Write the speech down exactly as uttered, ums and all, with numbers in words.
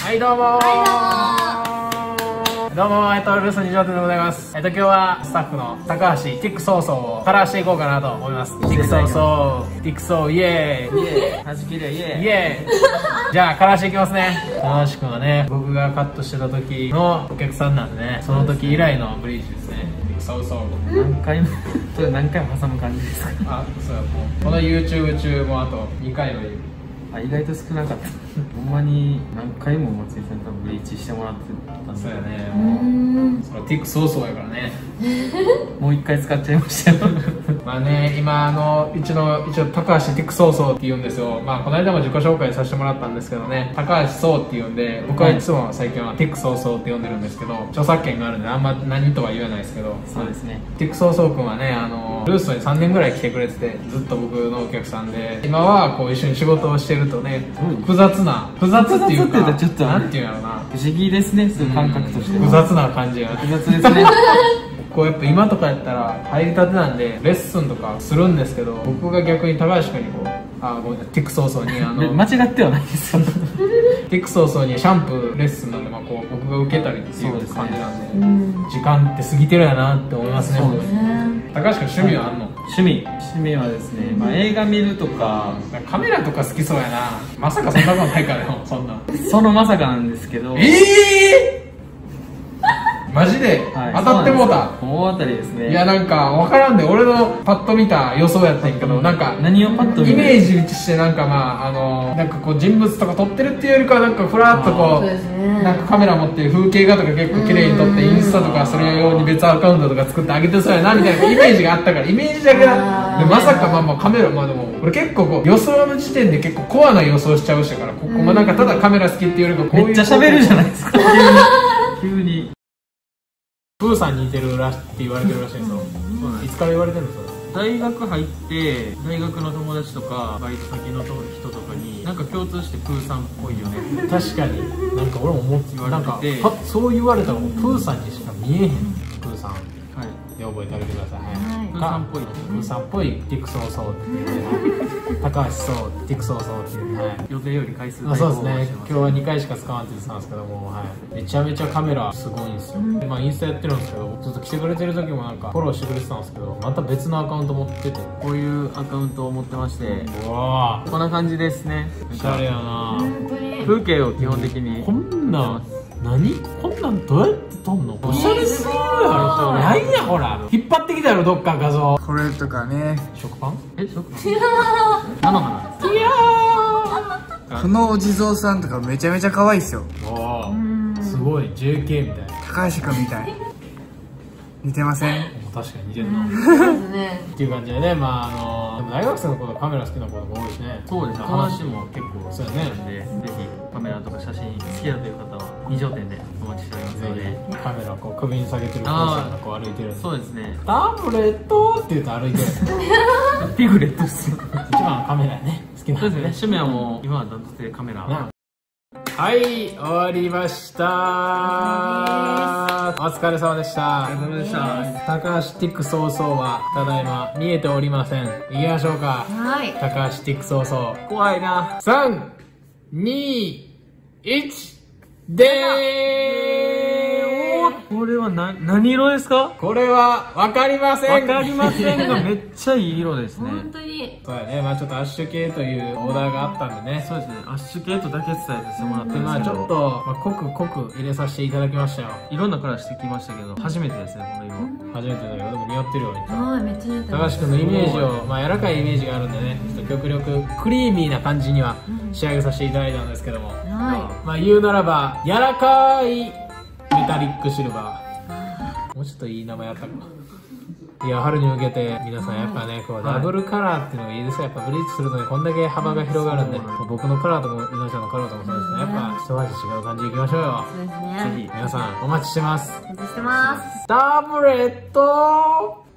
はいどうもー、どうも、えっと、ルース二条店でございます。えっと、今日はスタッフの高橋、ティックソーソーをカラーしていこうかなと思います。ティックソーソー、ティックソー、イエーイイエーイはじきりゃイエーイイエーイじゃあ、カラーしていきますね。高橋くんはね、僕がカットしてた時のお客さんなんでね、その時以来のブリーチですね。ティックソーソー。 何回も、それ何回も挟む感じですか？ あ、そうや、もう。この YouTube 中もあとにかいはいる。 あ、意外と少なかった。ほんまに何回も松井さんとブリーチしてもらってたんで。 そうやね、もうそのティックソーソーやからね。 もう一回使っちゃいましたよ。 まあね、今あのうちの一応高橋ティックソーソーって言うんですよ。まあこの間も自己紹介させてもらったんですけどね、高橋そうって言うんで、僕はいつも最近はティックソーソーって呼んでるんですけど、著作権があるんであんま何とは言わないですけど。 そうですね。 ティックソーソーくんはね、あのルーストにさんねんぐらい来てくれてて、ずっと僕のお客さんで、今はこう一緒に仕事をしてるとね、複雑な複雑っていうか、 ちょっとなんていうのな、 不思議ですね、そういう感覚として複雑な感じが複雑ですね。 こうやっぱ今とかやったら入りたてなんでレッスンとかするんですけど、僕が逆に高橋君にこう、あ、ごめん、ティックソーソーにあの間違ってはないですよ。 ティックソーソーにシャンプーレッスンなんで、まあこう僕が受けたりっていう感じなんで、時間って過ぎてるやなって思いますね。 そうですね。高橋君趣味はあんの？ 趣味趣味はですね、まあ映画見るとか、 カメラとか好きそうやな。まさかそんなことないからよ、そんな。 そのまさかなんですけど。 ええーマジで、はい、当たってもうた。 大当たりですね。 いや、なんか分からんで、俺のパッと見た予想やったんやけど、なんか何をパッと見イメージしてなんかまああのなんかこう人物とか撮ってるっていうよりかはなんかふらっとこう、ね、なんかカメラ持って風景画とか結構綺麗に撮ってインスタとかそれ用に別アカウントとか作ってあげてそうやなみたいなイメージがあったからイメージだけだ。でまさかまあまあカメラまあでも俺結構こう予想の時点で結構コアな予想しちゃうしたから、ここもなんかただカメラ好きっていうよりかこういうめっちゃ喋るじゃないですか。急に急に。 プーさんに似てるらしって言われてるらしいんですよ。いつから言われてるんですか？ 大学入って大学の友達とかバイト先の人とかになんか共通してプーさんっぽいよね。 確かになんか俺も思って言われてて、なんかそう言われたらもうプーさんにしか見えへん。プーさんで覚えてあげてください。はい、 プーさんっぽい、 プーさんっぽいティックソーソーっていうね、高橋そうティックソーソーっていうね、 予定より回数あ、そうですね。今日はにかいしか使わんって言ってたんですけども、はい、めちゃめちゃカメラすごいんですよ。でまあインスタやってるんですけど、ずっと来てくれてる時もなんかフォローしてくれてたんですけど、また別のアカウント持ってて、 こういうアカウントを持ってまして、 うわこんな感じですね。 おしゃれやな。 風景を基本的にこんなん何こんなんどうやって撮んの？おしゃれすぎるやろ。なんやほら、引っ張ってきたやろどっか画像。 これとかね。 食パン？ え、食パン？菜の花です。いやこのお地蔵さんとかめちゃめちゃ可愛いっすよ。 おお、すごい ジェーケー みたいな。 高橋君みたい。似てません？ 確かに似てるな。っていう感じでね、まああのでも大学生の子とカメラ好きな子とか多いしね。 そうですね。話も結構そうやね。 なんで、ぜひカメラとか写真好きだという方は二条店でお待ちしておりますので。 カメラこう首に下げてるプーさんがこう歩いてる。 そうですね。 タブレットって言うと歩いてる。 ピグレットですよ。 一番カメラね好きなんで。 そうですね。趣味はもう今はダントツでカメラ。 はい、終わりました。お疲れ様でした。 お疲れ様でした。 高橋ティックソーソーはただいま見えておりません。行きましょうか。 はい。 高橋ティックソーソー。 怖いな。 さん、に、いち、でーこれはな何色ですか？ これはわかりません。 わかりませんがめっちゃいい色ですね。 本当に。 そうやね。まあちょっとアッシュ系というオーダーがあったんでね。 そうですね。アッシュ系とだけ伝えてもらってまあちょっと、まあ、濃く濃く入れさせていただきましたよ。 いろんなカラーしてきましたけど初めてですね、この色。 初めてだけどでも似合ってるよ。 はい、めっちゃ似合ってます。 高橋君のイメージを、まあ柔らかいイメージがあるんでね、ちょっと極力クリーミーな感じには仕上げさせていただいたんですけども、 はい。 まあ言うならば柔らかいメタリックシルバー。もうちょっといい名前あったか。いや、春に向けて皆さんやっぱね、こうダブルカラーっていうのがいいですよ。やっぱブリーチするとね、こんだけ幅が広がるんで、僕のカラーとも皆さんのカラーともそうですね。やっぱ一味違う感じでいきましょうよ。 そうですね。 ぜひ皆さんお待ちしてます。 お待ちしてます。 タブレット